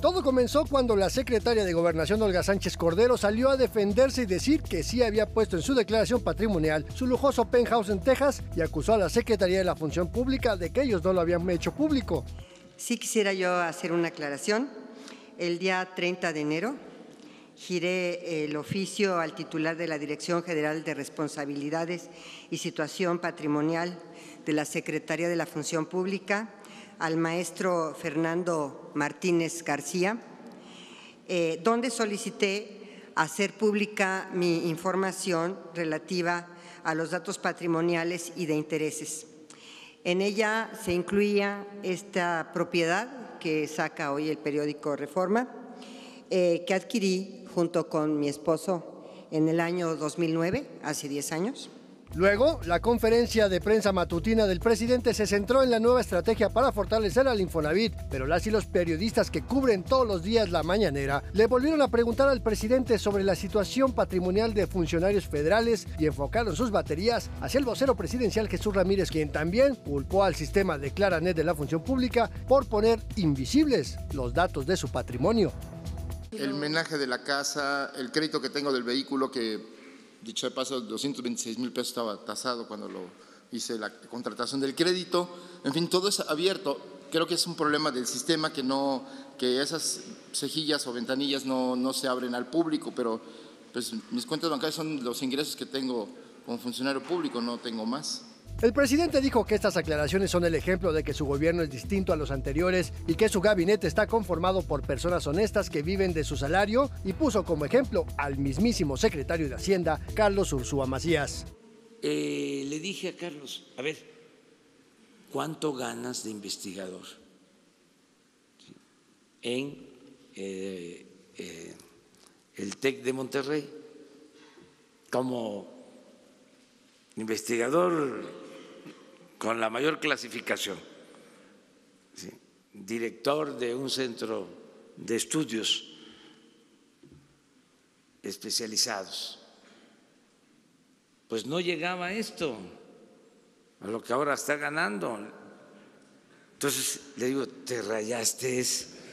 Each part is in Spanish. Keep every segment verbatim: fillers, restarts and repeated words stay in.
Todo comenzó cuando la secretaria de Gobernación, Olga Sánchez Cordero, salió a defenderse y decir que sí había puesto en su declaración patrimonial su lujoso penthouse en Texas y acusó a la Secretaría de la Función Pública de que ellos no lo habían hecho público. Sí quisiera yo hacer una aclaración. El día treinta de enero giré el oficio al titular de la Dirección General de Responsabilidades y Situación Patrimonial de la Secretaría de la Función Pública, al maestro Fernando Martínez García, eh, donde solicité hacer pública mi información relativa a los datos patrimoniales y de intereses. En ella se incluía esta propiedad que saca hoy el periódico Reforma, eh, que adquirí junto con mi esposo en el año dos mil nueve, hace diez años. Luego, la conferencia de prensa matutina del presidente se centró en la nueva estrategia para fortalecer al Infonavit, pero las y los periodistas que cubren todos los días la mañanera le volvieron a preguntar al presidente sobre la situación patrimonial de funcionarios federales y enfocaron sus baterías hacia el vocero presidencial Jesús Ramírez, quien también culpó al sistema de Claranet de la Función Pública por poner invisibles los datos de su patrimonio. El menaje de la casa, el crédito que tengo del vehículo que… Dicho de paso, doscientos veintiséis mil pesos estaba tasado cuando lo hice la contratación del crédito. En fin, todo es abierto. Creo que es un problema del sistema que no, que esas cejillas o ventanillas no, no se abren al público, pero pues mis cuentas bancarias son los ingresos que tengo como funcionario público, no tengo más. El presidente dijo que estas aclaraciones son el ejemplo de que su gobierno es distinto a los anteriores y que su gabinete está conformado por personas honestas que viven de su salario, y puso como ejemplo al mismísimo secretario de Hacienda, Carlos Ursúa Macías. Eh, le dije a Carlos, a ver, ¿cuánto ganas de investigador en eh, eh, el TEC de Monterrey? Como investigador con la mayor clasificación, ¿sí?, director de un centro de estudios especializados. Pues no llegaba a esto, a lo que ahora está ganando. Entonces le digo, te rayaste.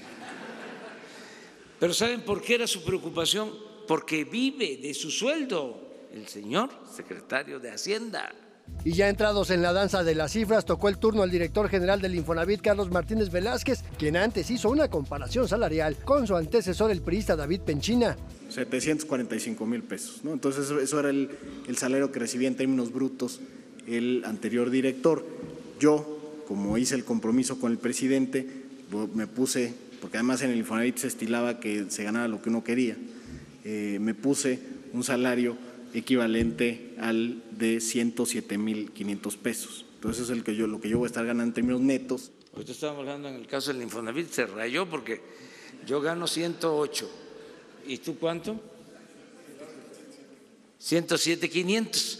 Pero ¿saben por qué era su preocupación? Porque vive de su sueldo el señor secretario de Hacienda. Y ya entrados en la danza de las cifras, tocó el turno al director general del Infonavit, Carlos Martínez Velázquez, quien antes hizo una comparación salarial con su antecesor, el priista David Penchina. setecientos cuarenta y cinco mil pesos, ¿no? Entonces eso era el, el salario que recibía en términos brutos el anterior director. Yo, como hice el compromiso con el presidente, me puse, porque además en el Infonavit se estilaba que se ganara lo que uno quería, eh, me puse un salario equivalente al de ciento siete mil quinientos pesos. Entonces es el que yo, lo que yo voy a estar ganando en términos netos. Ahorita estábamos hablando en el caso del Infonavit, se rayó porque yo gano ciento ocho. ¿Y tú cuánto? ciento siete mil quinientos.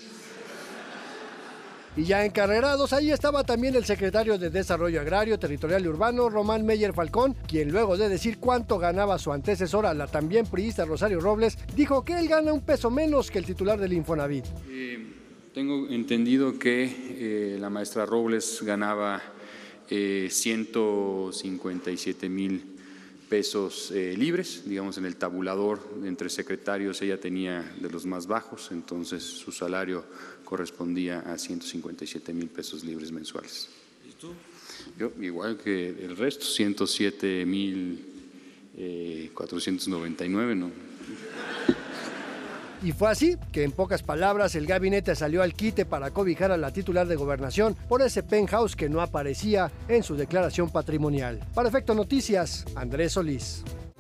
Y ya encarrerados, ahí estaba también el secretario de Desarrollo Agrario, Territorial y Urbano, Román Meyer Falcón, quien luego de decir cuánto ganaba su antecesora, la también priista Rosario Robles, dijo que él gana un peso menos que el titular del Infonavit. Eh, tengo entendido que eh, la maestra Robles ganaba eh, ciento cincuenta y siete mil pesos eh, libres, digamos en el tabulador entre secretarios ella tenía de los más bajos, entonces su salario correspondía a ciento cincuenta y siete mil pesos libres mensuales. ¿Y tú? Yo igual que el resto, ciento siete mil cuatrocientos noventa y nueve, ¿no? Y fue así que, en pocas palabras, el gabinete salió al quite para cobijar a la titular de Gobernación por ese penthouse que no aparecía en su declaración patrimonial. Para Efecto Noticias, Andrés Solís.